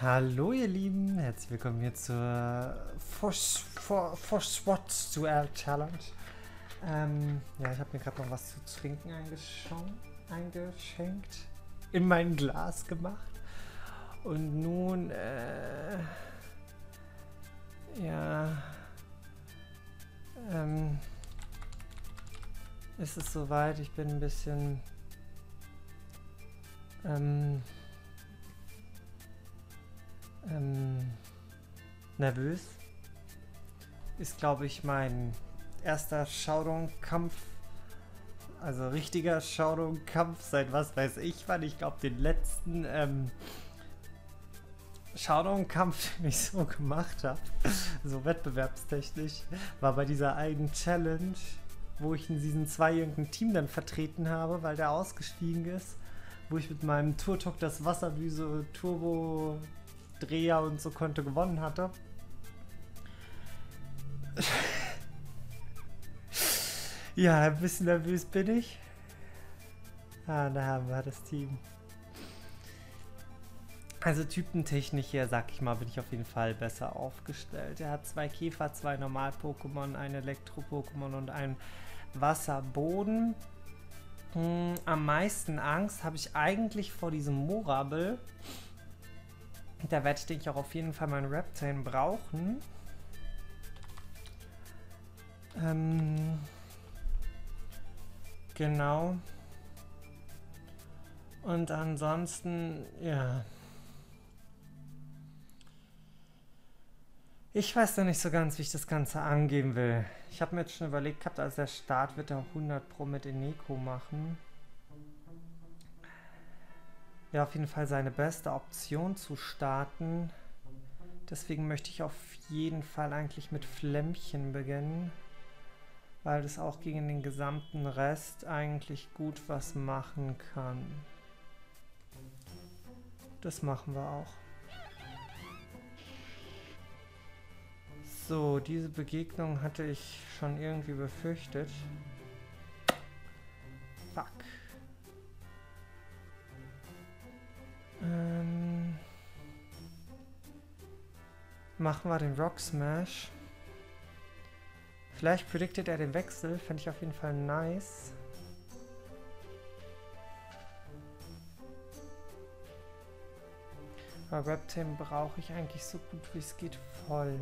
Hallo ihr Lieben, herzlich willkommen hier zur Force Duel Challenge. Ja, ich habe mir gerade noch was zu trinken eingeschenkt, in mein Glas gemacht. Und nun, ja, ist es soweit, ich bin ein bisschen, nervös. Ist, glaube ich, mein erster Showdown-Kampf, also richtiger Showdown-Kampf seit was weiß ich wann. Ich glaube, den letzten Showdown-Kampf, den ich so gemacht habe, so wettbewerbstechnisch, war bei dieser einen Challenge, wo ich in Season 2 irgendein Team dann vertreten habe, weil der ausgestiegen ist, wo ich mit meinem Turtok das Wasserdüse Turbo Dreher und so Konto gewonnen hatte. Ja, ein bisschen nervös bin ich. Da haben wir das Team. Also typentechnisch hier, sag ich mal, bin ich auf jeden Fall besser aufgestellt. Er hat 2 Käfer, 2 Normal-Pokémon, ein Elektro-Pokémon und ein Wasserboden. Am meisten Angst habe ich eigentlich vor diesem Morabel. Da werde ich, denke ich, auch auf jeden Fall meinen Reptile brauchen. Genau. Und ansonsten, ja. Ich weiß noch nicht so ganz, wie ich das Ganze angehen will. Ich habe mir jetzt schon überlegt gehabt, als der Start wird er 100 Pro mit Eneko machen. Ja, auf jeden Fall seine beste Option zu starten. Deswegen möchte ich auf jeden Fall eigentlich mit Flämmchen beginnen. Weil das auch gegen den gesamten Rest eigentlich gut was machen kann. Das machen wir auch. So, diese Begegnung hatte ich schon irgendwie befürchtet. Fuck. Machen wir den Rock Smash. Vielleicht prediktet er den Wechsel, fände ich auf jeden Fall nice. Aber Reptile brauche ich eigentlich so gut wie es geht voll.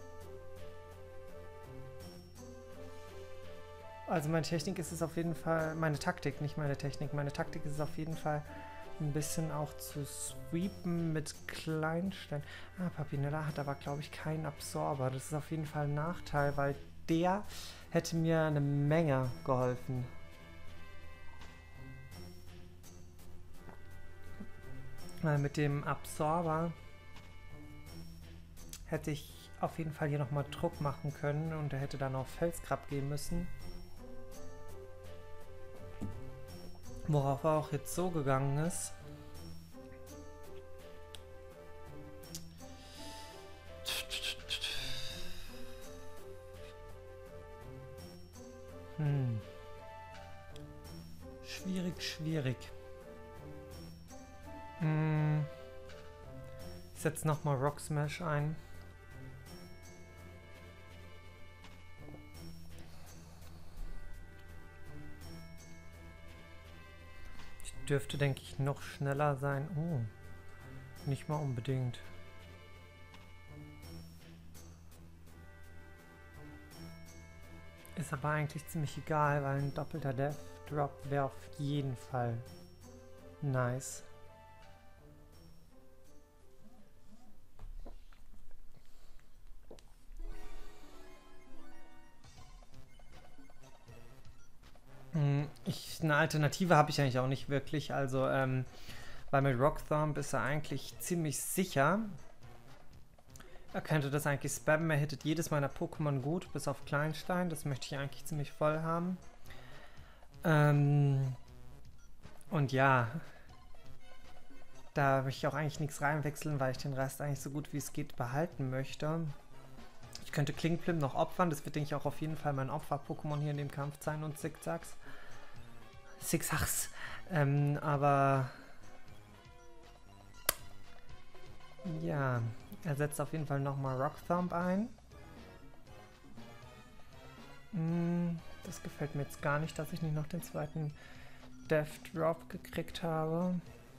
Also meine Technik ist es auf jeden Fall, meine Taktik, nicht meine Technik, meine Taktik ist es auf jeden Fall ein bisschen auch zu sweepen mit Kleinstein. Papinella hat aber, glaube ich, keinen Absorber. Das ist auf jeden Fall ein Nachteil, weil der hätte mir eine Menge geholfen. Weil mit dem Absorber hätte ich auf jeden Fall hier nochmal Druck machen können und er hätte dann auf Felskrab gehen müssen. Worauf er auch jetzt so gegangen ist. Schwierig. Ich setze nochmal Rock Smash ein. Ich dürfte, denke ich, noch schneller sein. Oh, nicht mal unbedingt. Ist aber eigentlich ziemlich egal, weil ein doppelter Death Drop wäre auf jeden Fall nice. Eine Alternative habe ich eigentlich auch nicht wirklich, also weil mit Rockthorn ist er eigentlich ziemlich sicher. Er könnte das eigentlich spammen, er hittet jedes meiner Pokémon gut, bis auf Kleinstein, das möchte ich eigentlich ziemlich voll haben. Und ja, da möchte ich auch eigentlich nichts reinwechseln, weil ich den Rest eigentlich so gut wie es geht behalten möchte. Ich könnte Klingplim noch opfern, das wird, denke ich, auch auf jeden Fall mein Opfer-Pokémon hier in dem Kampf sein und Zigzags. Aber Ja, er setzt auf jeden Fall nochmal Rock Thump ein. Das gefällt mir jetzt gar nicht, dass ich nicht noch den zweiten Death Drop gekriegt habe.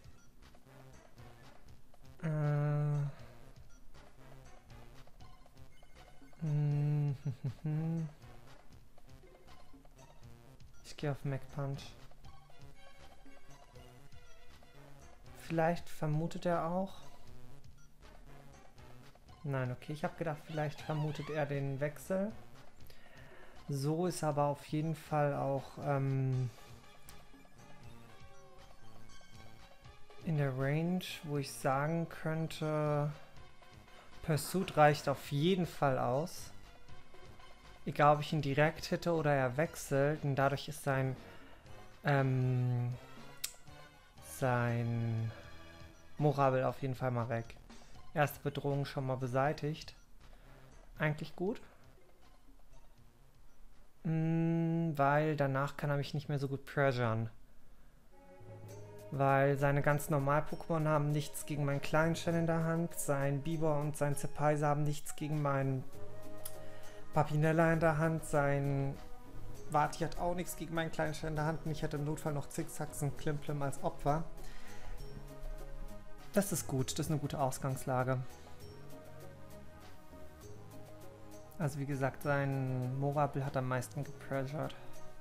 Ich gehe auf Mech Punch. Vielleicht vermutet er auch. Nein, okay, ich habe gedacht, vielleicht vermutet er den Wechsel. So ist aber auf jeden Fall auch in der Range, wo ich sagen könnte, Pursuit reicht auf jeden Fall aus. Egal, ob ich ihn direkt hitte oder er wechselt. Und dadurch ist sein Morabel auf jeden Fall mal weg. Erste Bedrohung schon mal beseitigt. Eigentlich gut. Weil danach kann er mich nicht mehr so gut pressuren. Weil seine ganz normalen Pokémon haben nichts gegen meinen Kleinstein in der Hand. Sein Bibor und sein Zepaiser haben nichts gegen meinen Papinella in der Hand. Sein Vati hat auch nichts gegen meinen Kleinstein in der Hand. Und ich hätte im Notfall noch Zickzacks und Klimplim als Opfer. Das ist gut. Das ist eine gute Ausgangslage. Also wie gesagt, sein Morabel hat am meisten gepressured.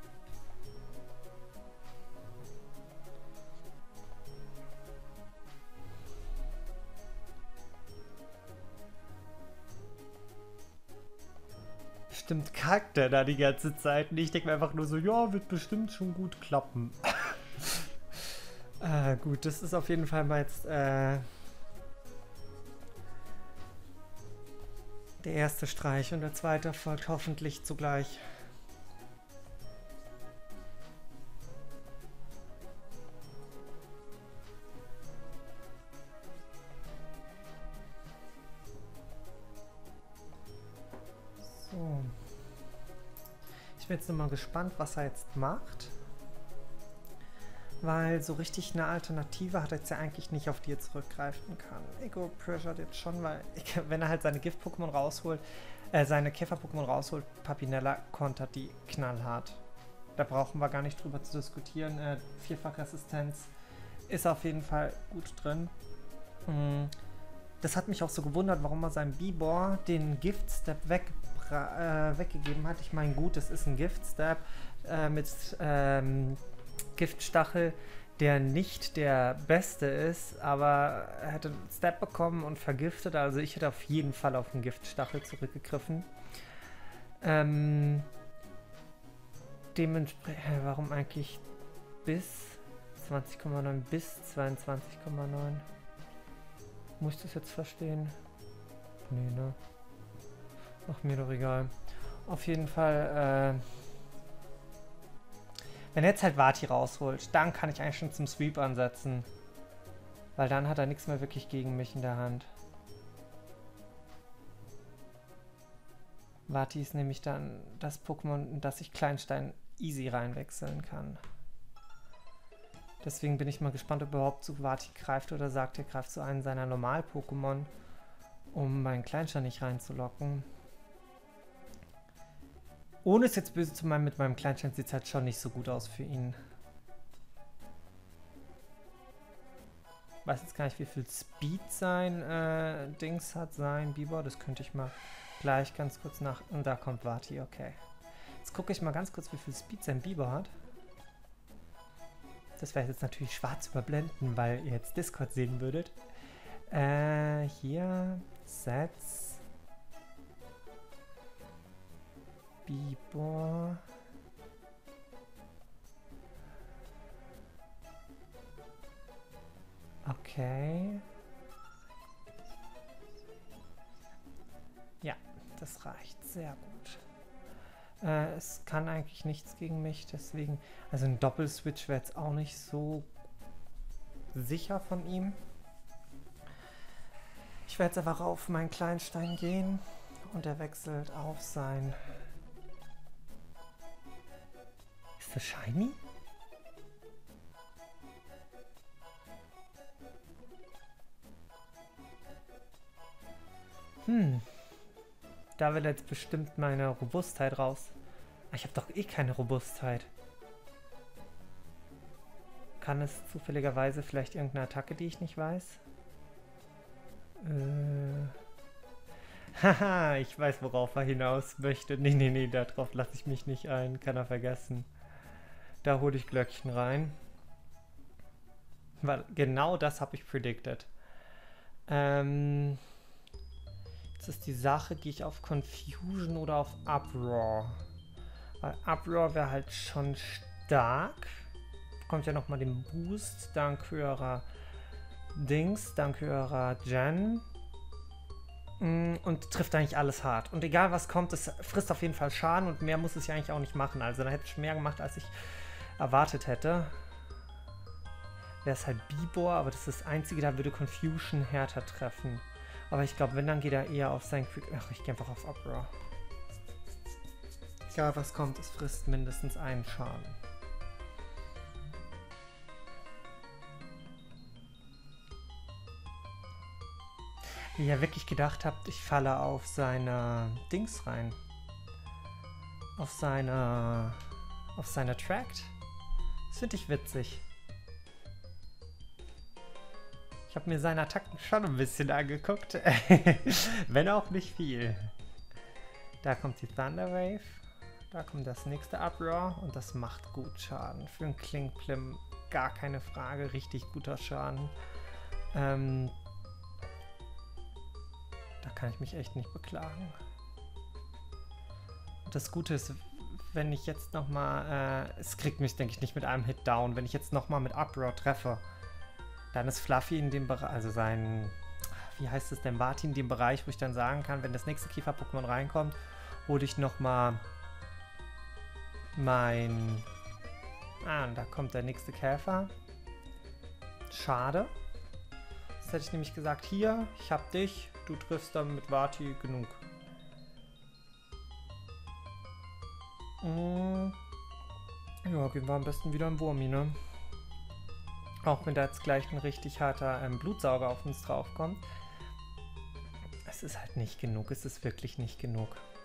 Bestimmt kackt der da die ganze Zeit. Und ich denke mir einfach nur so, ja, wird bestimmt schon gut klappen. Gut, das ist auf jeden Fall mal jetzt der erste Streich und der zweite folgt hoffentlich zugleich. So. Ich bin jetzt nur mal gespannt, was er jetzt macht. Weil so richtig eine Alternative hat er jetzt ja eigentlich nicht, auf die er zurückgreifen kann. Ego pressured jetzt schon, weil wenn er halt seine Gift-Pokémon rausholt, seine Käfer-Pokémon rausholt, Papinella kontert die knallhart. Da brauchen wir gar nicht drüber zu diskutieren. Vierfach-Resistenz ist auf jeden Fall gut drin. Das hat mich auch so gewundert, warum er seinem Bibor den Gift-Step weggegeben hat. Ich meine, gut, es ist ein Gift-Step mit Giftstachel, der nicht der beste ist, aber er hätte einen Step bekommen und vergiftet, also ich hätte auf jeden Fall auf den Giftstachel zurückgegriffen. Dementsprechend, warum eigentlich bis 20,9 bis 22,9? Muss ich das jetzt verstehen? Nee, ne? Ach, mir doch egal. Auf jeden Fall, wenn er jetzt halt Vati rausholt, dann kann ich eigentlich schon zum Sweep ansetzen. Weil dann hat er nichts mehr wirklich gegen mich in der Hand. Vati ist nämlich dann das Pokémon, in das ich Kleinstein easy reinwechseln kann. Deswegen bin ich mal gespannt, ob er überhaupt zu Vati greift oder sagt, er greift zu einem seiner Normal-Pokémon, um meinen Kleinstein nicht reinzulocken. Ohne es jetzt böse zu meinen, mit meinem Kleinstein sieht es halt schon nicht so gut aus für ihn. Weiß jetzt gar nicht, wie viel Speed sein Dings hat, sein Bibor. Das könnte ich mal gleich ganz kurz nach... Und da kommt Vati, okay. Jetzt gucke ich mal ganz kurz, wie viel Speed sein Bibor hat. Das werde ich jetzt natürlich schwarz überblenden, weil ihr jetzt Discord sehen würdet. Hier, Sets... Bibor. Okay. Ja, das reicht. Sehr gut. Es kann eigentlich nichts gegen mich, deswegen... Also ein Doppelswitch wäre jetzt auch nicht so sicher von ihm. Ich werde jetzt einfach auf meinen Kleinstein gehen und er wechselt auf sein... Ist das Shiny? Da will jetzt bestimmt meine Robustheit raus. Ich habe doch eh keine Robustheit. Kann es zufälligerweise vielleicht irgendeine Attacke, die ich nicht weiß? Haha, ich weiß, worauf er hinaus möchte. Nee, darauf lasse ich mich nicht ein. Kann er vergessen. Da hole ich Glöckchen rein. Weil genau das habe ich predicted. Jetzt ist die Sache, gehe ich auf Confusion oder auf Uproar? Weil Uproar wäre halt schon stark. Bekommt ja nochmal den Boost. Dank höherer Dings, dank höherer Gen. Und trifft eigentlich alles hart. Und egal was kommt, es frisst auf jeden Fall Schaden und mehr muss es ja eigentlich auch nicht machen. Also da hätte ich mehr gemacht, als ich erwartet hätte. Wäre es halt Bibor, aber das ist das Einzige, da würde Confusion härter treffen. Aber ich glaube, wenn, dann geht er eher auf sein Quick... Ach, ich gehe einfach auf Uproar. Egal was kommt, es frisst mindestens einen Schaden. Wie ihr wirklich gedacht habt, ich falle auf seine Dings rein. Auf seine Tract. Das finde ich witzig. Ich habe mir seine Attacken schon ein bisschen angeguckt. Wenn auch nicht viel. Da kommt die Thunder Wave. Da kommt das nächste Uproar. Und das macht gut Schaden. Für einen Klinkplim gar keine Frage. Richtig guter Schaden. Da kann ich mich echt nicht beklagen. Und das Gute ist, wenn ich jetzt nochmal... es kriegt mich, denke ich, nicht mit einem Hit down. Wenn ich jetzt nochmal mit Uproar treffe... Dann ist Fluffy in dem Bereich, also sein, wie heißt es denn, Barty in dem Bereich, wo ich dann sagen kann, wenn das nächste Käfer-Pokémon reinkommt, hole ich nochmal mein... und da kommt der nächste Käfer. Schade. Das hätte ich nämlich gesagt, hier, ich hab dich, du triffst dann mit Barty genug. Ja, gehen wir am besten wieder in Wurmi, ne? Auch wenn da jetzt gleich ein richtig harter Blutsauger auf uns draufkommt. Es ist halt nicht genug. Es ist wirklich nicht genug.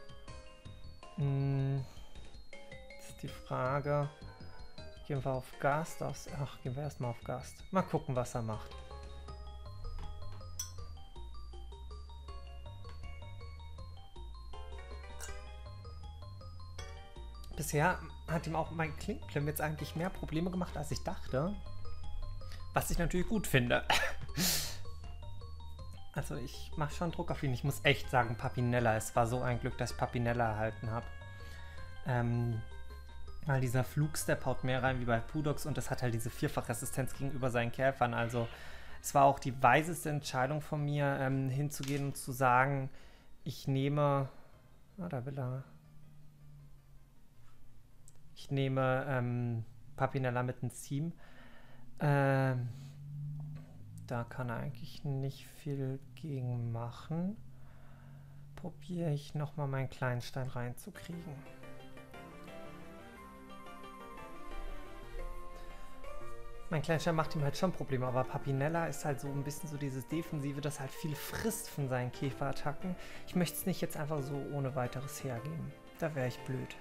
Jetzt ist die Frage. Gehen wir auf Gast? Gehen wir erstmal auf Gast. Mal gucken, was er macht. Bisher hat ihm auch mein Klinkplim jetzt eigentlich mehr Probleme gemacht, als ich dachte. Was ich natürlich gut finde. Also ich mache schon Druck auf ihn. Ich muss echt sagen, Papinella. Es war so ein Glück, dass ich Papinella erhalten habe. Weil dieser Flugstep haut mehr rein wie bei Pudox und das hat halt diese Vierfachresistenz gegenüber seinen Käfern. Also es war auch die weiseste Entscheidung von mir, hinzugehen und zu sagen, ich nehme... da will er... Ich nehme Papinella mit ins Team. Da kann er eigentlich nicht viel gegen machen. Probiere ich nochmal meinen Kleinstein reinzukriegen. Mein Kleinstein macht ihm halt schon Probleme, aber Papinella ist halt so ein bisschen so dieses Defensive, das halt viel frisst von seinen Käferattacken. Ich möchte es nicht jetzt einfach so ohne weiteres hergeben. Da wäre ich blöd.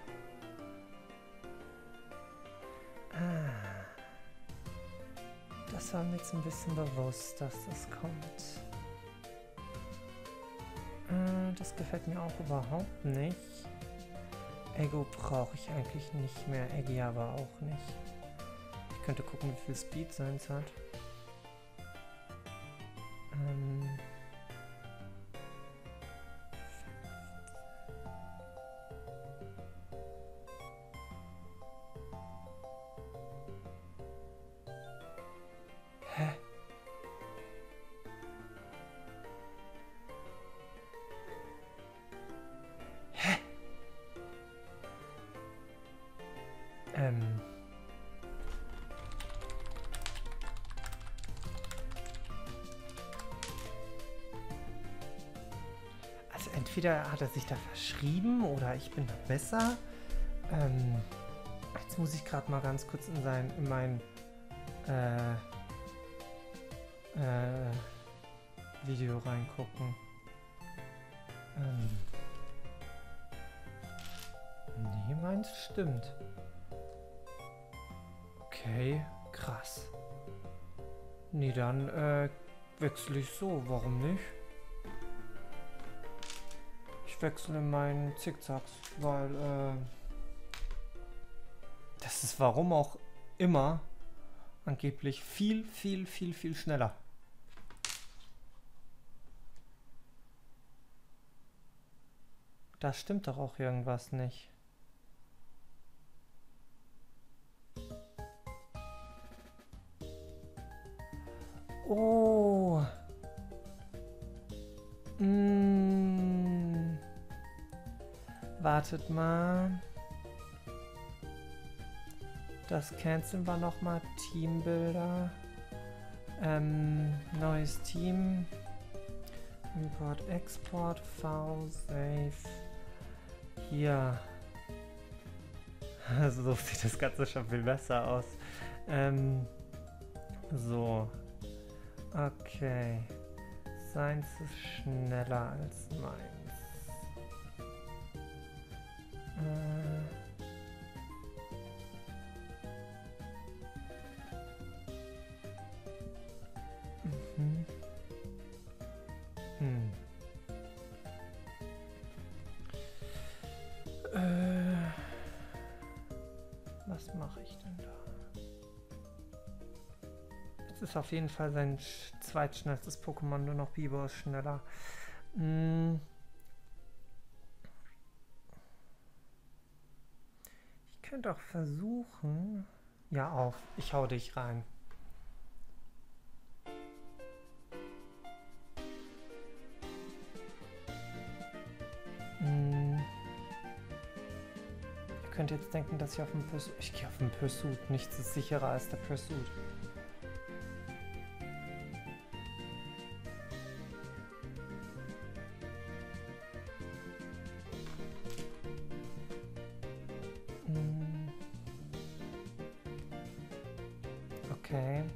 Das war mir jetzt ein bisschen bewusst, dass das kommt. Das gefällt mir auch überhaupt nicht. Ego brauche ich eigentlich nicht mehr, Eggy aber auch nicht. Ich könnte gucken, wie viel Speed seins hat. Also entweder hat er sich da verschrieben oder ich bin da besser. Jetzt muss ich gerade mal ganz kurz in mein Video reingucken. Nee, meins stimmt. Okay, krass. Nee, dann wechsle ich so. Warum nicht? Ich wechsle meinen Zickzacks, weil das ist warum auch immer angeblich viel schneller. Da stimmt doch auch irgendwas nicht. Oh. Wartet mal. Das canceln wir nochmal. Teambilder. Neues Team. Import, Export, V-Save. Hier. So sieht das Ganze schon viel besser aus. So. Okay. Seins ist schneller als meins. Was mache ich denn da? Jetzt ist auf jeden Fall sein zweitschnellstes Pokémon, nur noch Biber ist schneller. Ich könnte auch versuchen... Ja, auf. Ich hau dich rein. Ihr könnt jetzt denken, dass ich auf dem Pursuit... Ich gehe auf den Pursuit. Nichts ist sicherer als der Pursuit. Okay.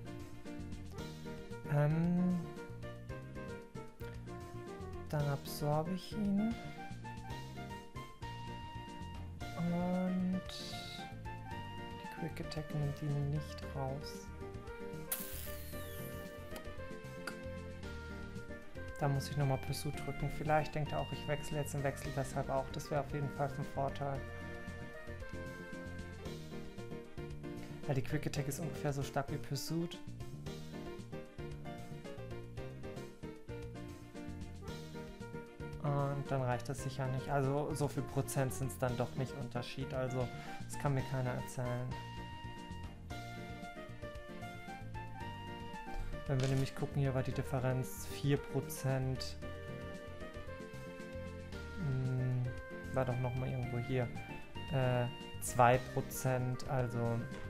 Dann absorbe ich ihn. Und die Quick Attack nimmt ihn nicht raus. Da muss ich nochmal Pursuit drücken. Vielleicht denkt er auch, ich wechsle jetzt und wechsle deshalb auch. Das wäre auf jeden Fall von Vorteil. Weil die Quick Attack ist ungefähr so stark wie Pursuit. Und dann reicht das sicher nicht. Also so viel Prozent sind es dann doch nicht Unterschied. Also das kann mir keiner erzählen. Wenn wir nämlich gucken, hier war die Differenz 4%. War doch nochmal irgendwo hier. 2%, also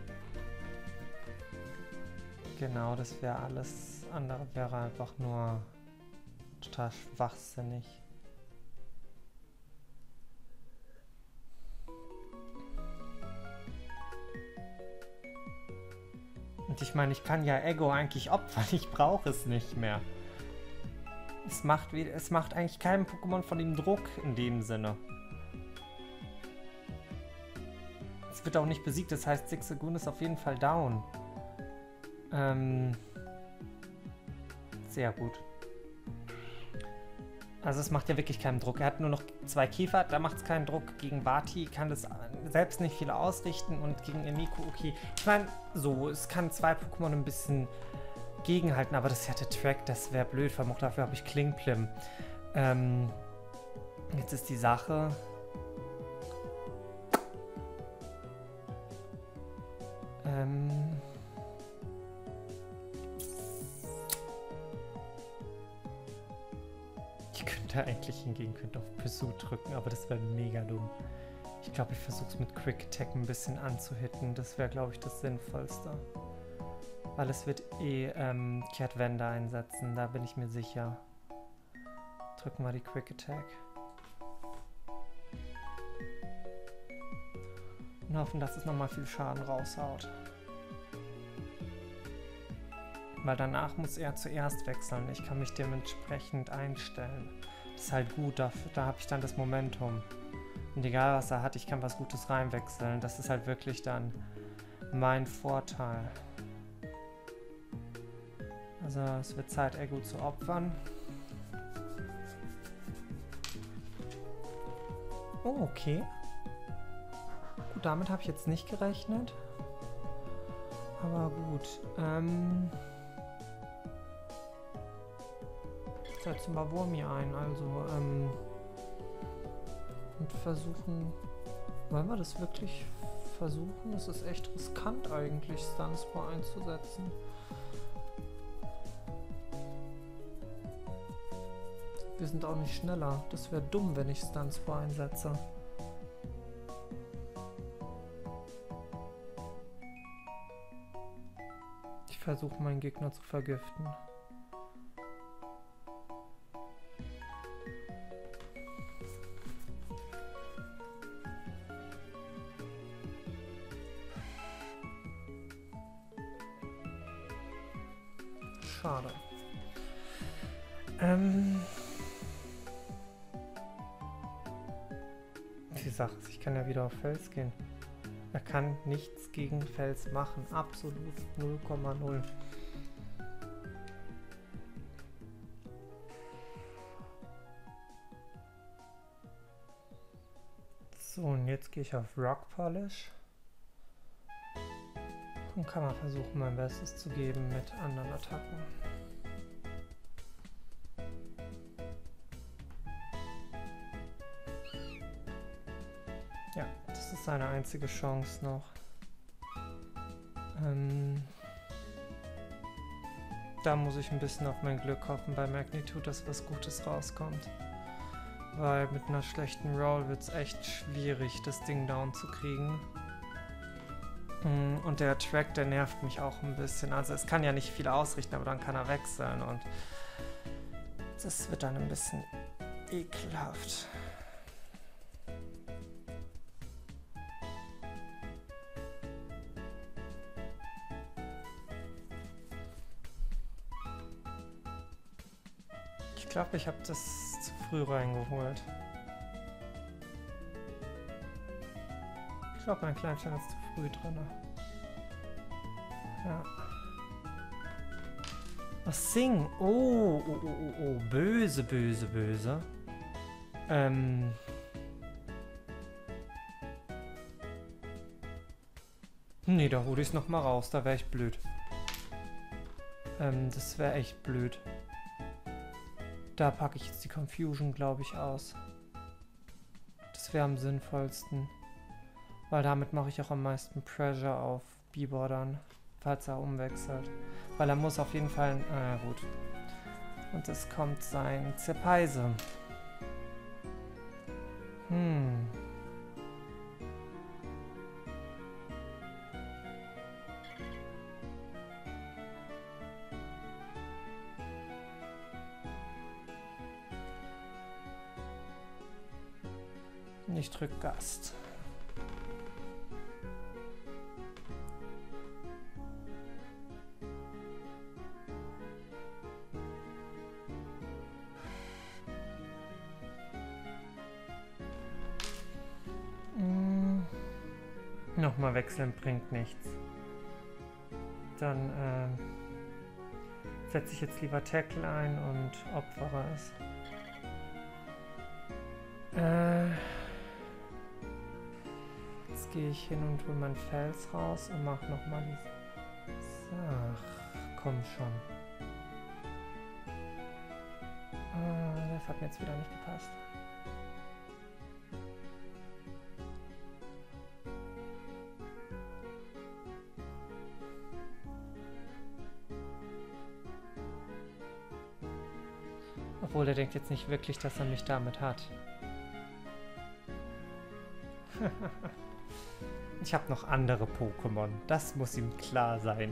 genau, das wäre alles. Andere wäre einfach nur total schwachsinnig. Und ich meine, ich kann ja Ego eigentlich opfern, ich brauche es nicht mehr. Es macht eigentlich keinem Pokémon von ihm Druck in dem Sinne. Es wird auch nicht besiegt, das heißt, Zigzagoon ist auf jeden Fall down. Sehr gut. Also es macht ja wirklich keinen Druck. Er hat nur noch 2 Käfer, da macht es keinen Druck. Gegen Vati kann das selbst nicht viel ausrichten und gegen Emiko, okay. Ich meine, so, es kann 2 Pokémon ein bisschen gegenhalten, aber das ist ja der Track, das wäre blöd. Vermutlich dafür habe ich Klingplim. Jetzt ist die Sache... Ich könnte eigentlich hingehen, könnte auf Pursuit drücken, aber das wäre mega dumm. Ich glaube, ich versuche es mit Quick Attack ein bisschen anzuhitten. Das wäre, glaube ich, das Sinnvollste. Weil es wird eh Kehrtwende einsetzen, da bin ich mir sicher. Drücken wir die Quick Attack. Und hoffen, dass es nochmal viel Schaden raushaut. Weil danach muss er zuerst wechseln. Ich kann mich dementsprechend einstellen. Das ist halt gut, da habe ich dann das Momentum. Und egal was er hat, ich kann was Gutes reinwechseln. Das ist halt wirklich dann mein Vorteil. Also es wird Zeit, Ego zu opfern. Oh, okay. Gut, damit habe ich jetzt nicht gerechnet. Aber gut. Ich setze mal Wurmi ein, also und versuchen. Wollen wir das wirklich versuchen? Das ist echt riskant eigentlich, Stunspore einzusetzen. Wir sind auch nicht schneller. Das wäre dumm, wenn ich Stunspore einsetze. Ich versuche meinen Gegner zu vergiften. Schade. Die Sache ist, ich kann ja wieder auf Fels gehen. Er kann nichts gegen Fels machen. Absolut 0,0. So, und jetzt gehe ich auf Rock Polish. Und kann mal versuchen, mein Bestes zu geben mit anderen Attacken. Ja, das ist seine einzige Chance noch. Da muss ich ein bisschen auf mein Glück hoffen bei Magnitude, dass was Gutes rauskommt. Weil mit einer schlechten Roll wird es echt schwierig, das Ding down zu kriegen. Und der Track, der nervt mich auch ein bisschen. Also es kann ja nicht viel ausrichten, aber dann kann er wechseln und das wird dann ein bisschen ekelhaft. Ich glaube, ich habe das zu früh reingeholt. Ich glaube, mein Kleinstein ist zu früh drin. Ja. Was Sing? Oh, oh, oh, oh, oh. Böse, böse, böse. Nee, da hole ich es nochmal raus. Da wäre ich blöd. Das wäre echt blöd. Da packe ich jetzt die Confusion, glaube ich, aus. Das wäre am sinnvollsten. Weil damit mache ich auch am meisten Pressure auf Bibor dann, falls er umwechselt. Weil er muss auf jeden Fall... gut. Und es kommt sein Zerpeise. Ich drück Gast. Nochmal wechseln bringt nichts. Dann setze ich jetzt lieber Tackle ein und opfere es. Jetzt gehe ich hin und hole meinen Fels raus und mache nochmal diese... Ach, komm schon. Das hat mir jetzt wieder nicht gepasst. Obwohl, der denkt jetzt nicht wirklich, dass er mich damit hat. Ich habe noch andere Pokémon. Das muss ihm klar sein.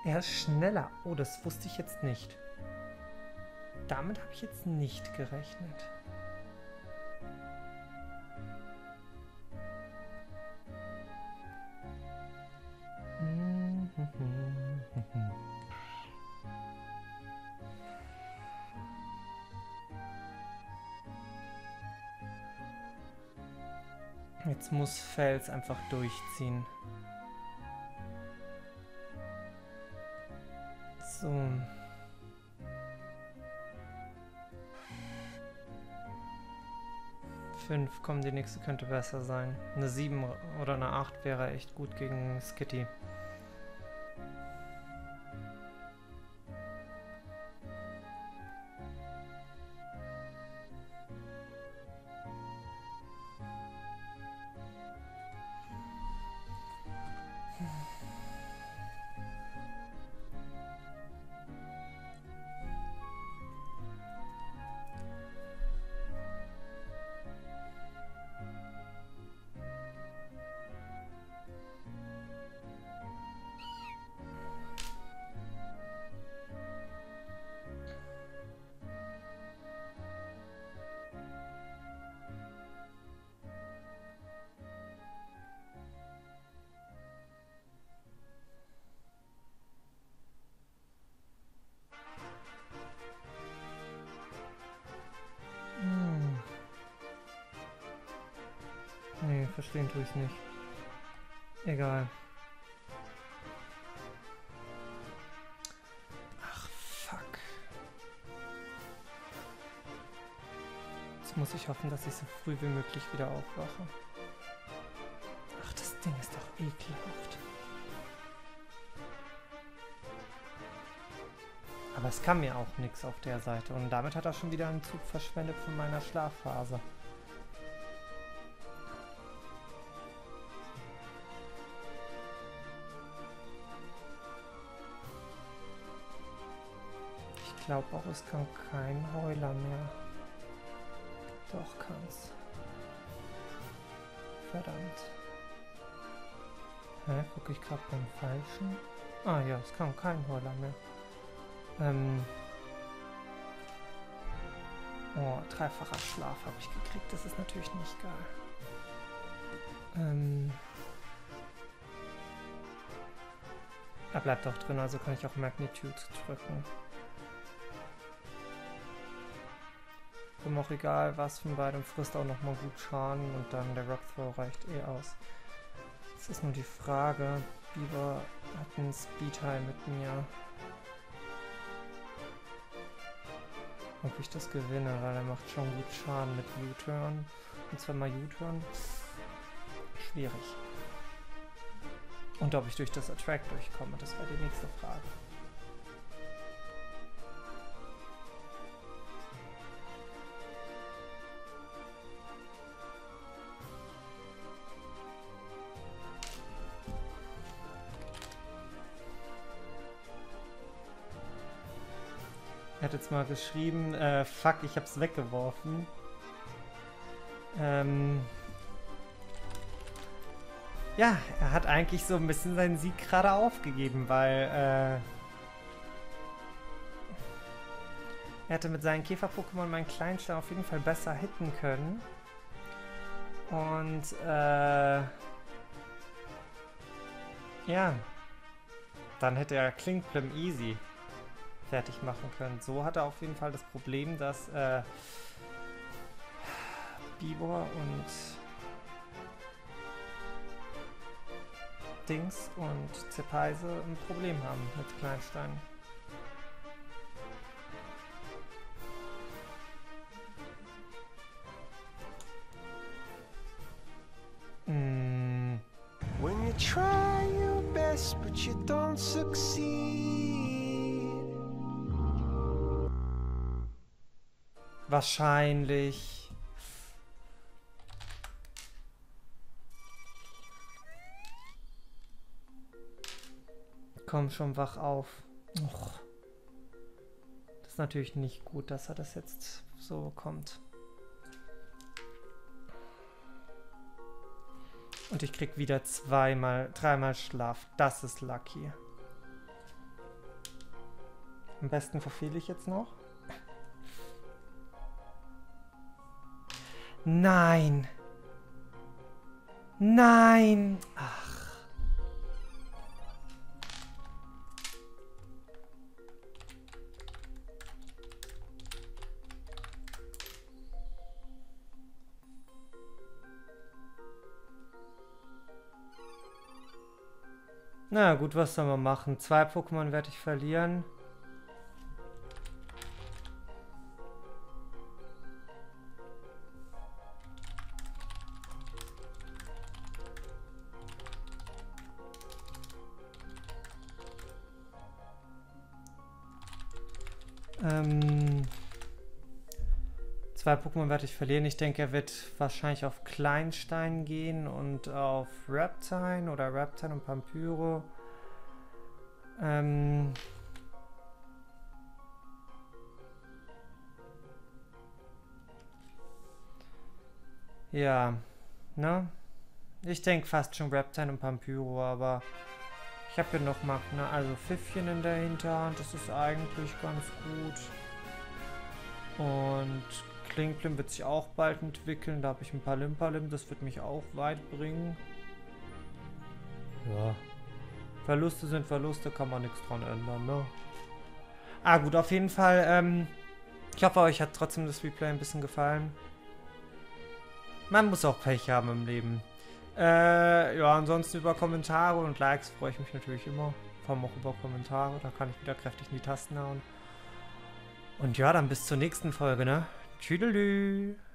Er ist schneller. Oh, das wusste ich jetzt nicht. Damit habe ich jetzt nicht gerechnet. Jetzt muss Fels einfach durchziehen. So. Fünf, komm, die nächste könnte besser sein. Eine 7 oder eine 8 wäre echt gut gegen Skitty. Nee, verstehen tue ich nicht. Egal. Ach, fuck. Jetzt muss ich hoffen, dass ich so früh wie möglich wieder aufwache. Ach, das Ding ist doch ekelhaft. Aber es kann mir auch nichts auf der Seite. Und damit hat er schon wieder einen Zug verschwendet von meiner Schlafphase. Ich glaube auch, es kann kein Heuler mehr. Doch, kann's. Verdammt. Hä? Gucke ich gerade beim Falschen? Ah ja, es kann kein Heuler mehr. Oh, dreifacher Schlaf habe ich gekriegt. Das ist natürlich nicht geil. Er bleibt auch drin, also kann ich auch Magnitude drücken. Auch egal, was von beidem frisst auch nochmal gut Schaden und dann der Rock Throw reicht eh aus. Es ist nur die Frage, Biber hat einen Speed High mit mir. Ob ich das gewinne, weil er macht schon gut Schaden mit U-Turn. Und zweimal U-Turn. Schwierig. Und ob ich durch das Attract durchkomme, das war die nächste Frage. Er hat jetzt mal geschrieben, fuck, ich hab's weggeworfen. Ja, er hat eigentlich so ein bisschen seinen Sieg gerade aufgegeben, weil er hätte mit seinen Käfer-Pokémon meinen Kleinstein auf jeden Fall besser hitten können. Und ja, dann hätte er Klinkplim easy fertig machen können. So hat er auf jeden Fall das Problem, dass Bibor und Dings und Zerpeise ein Problem haben mit Kleinsteinen. When you try your best but you don't succeed. Wahrscheinlich. Komm schon, wach auf. Och. Das ist natürlich nicht gut, dass er das jetzt so bekommt. Und ich krieg wieder dreimal Schlaf. Das ist lucky. Am besten verfehle ich jetzt noch. Nein! Nein! Ach. Na gut, was soll man machen? 2 Pokémon werde ich verlieren. Zwei Pokémon werde ich verlieren. Ich denke, er wird wahrscheinlich auf Kleinstein gehen und auf Reptile oder Reptile und Pampyro. Ja, ne? Ich denke fast schon Reptile und Pampyro, aber ich habe hier noch Magna, also Pfiffchen in der Hinterhand. Das ist eigentlich ganz gut. Und Klinklim wird sich auch bald entwickeln. Da habe ich ein paar Limpalim. Das wird mich auch weit bringen. Ja. Verluste sind Verluste, kann man nichts dran ändern, ne? Ah, gut, auf jeden Fall. Ich hoffe, euch hat trotzdem das Replay ein bisschen gefallen. Man muss auch Pech haben im Leben. Ja, ansonsten über Kommentare und Likes freue ich mich natürlich immer. Vor allem auch über Kommentare. Da kann ich wieder kräftig in die Tasten hauen. Und ja, dann bis zur nächsten Folge, ne? Tschüdelü!